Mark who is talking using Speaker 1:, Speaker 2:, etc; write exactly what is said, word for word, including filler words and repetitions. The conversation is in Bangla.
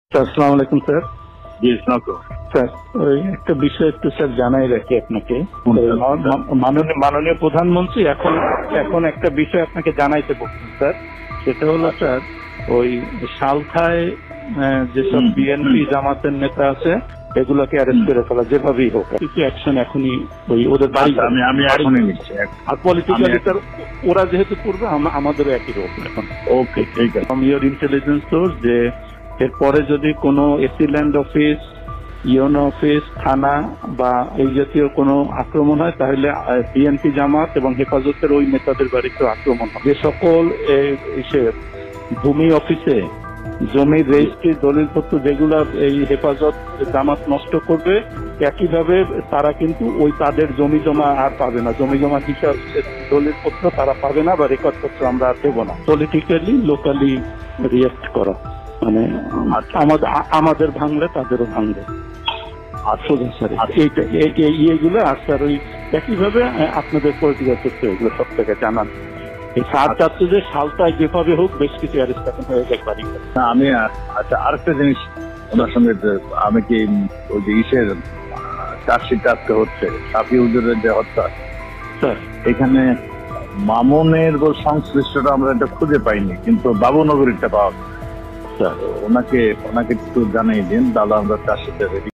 Speaker 1: আসসালামু আলাইকুম স্যার।
Speaker 2: জি স্নাতক
Speaker 1: স্যার, ওই একটা বিষয় একটু স্যার জানাই রাখি আপনাকে। মাননীয় মাননীয় প্রধানমন্ত্রী এখন এখন একটা বিষয় আপনাকে জানাইতে বলছেন স্যার। সেটা হলো স্যার, ওই সালখায় আহ, যেসব বিএনপি জামাতের নেতা আছে এগুলোকে অ্যারেস্ট করে ফেলা, যেভাবেই হোক কিছু অ্যাকশন এখনই ওই ওদের বাড়ি
Speaker 2: আমি আমি এখনই নিচ্ছি।
Speaker 1: আর পলিটিক্যালি স্যার ওরা যেহেতু করবে আম- আমাদেরও একই রোল এখন।
Speaker 2: ওকে ঠিক আছে।
Speaker 1: ফ্রম ইয়োর ইন্টেলিজেন্স সোর্স যে এরপরে যদি কোনো এসিল্যান্ড অফিস, ইউনো অফিস, থানা বা এই জাতীয় কোনো আক্রমণ হয় তাহলে বিএনপি জামাত এবং হেফাজতের ওই নেতাদের বাড়িতে আক্রমণ হয়। যে সকল এসে ভূমি অফিসে জমির রেজিস্ট্রি দলিলপত্র যেগুলা এই হেফাজত জামাত নষ্ট করবে, একইভাবে তারা কিন্তু ওই তাদের জমি জমা আর পাবে না, জমি জমা হিসাব দলিলপত্র তারা পাবে না বা রেকর্ডপত্র আমরা আর দেবো না। পলিটিক্যালি লোকালি রিয়েক্ট করা, মানে আমাদের আমাদের ভাঙলে তাদেরও ভাঙবে। সোজা স্যার এইটা এইগুলো। আর স্যার ওই একইভাবে আপনাদের পলিটিক্যাল তথ্য এগুলো সব থেকে জানান। এই সার চাচ্ছে যে সালটায় যেভাবে হোক বেশ কিছু অ্যারেস্ট এখন হয়ে যায় বাড়ি।
Speaker 2: আমি আচ্ছা আরেকটা জিনিস ওনার সঙ্গে, আমি কি ওই যে ইসের চার্জশিট আজকে হচ্ছে সাফি হুজুরের যে হত্যা,
Speaker 1: স্যার
Speaker 2: এখানে মামুনের সংশ্লিষ্টটা আমরা এটা খুঁজে পাইনি, কিন্তু বাবু নগরীরটা পাওয়া। স্যার ওনাকে ওনাকে একটু জানিয়ে দিন, দাদা আমরা চার্জশিটটা রেডি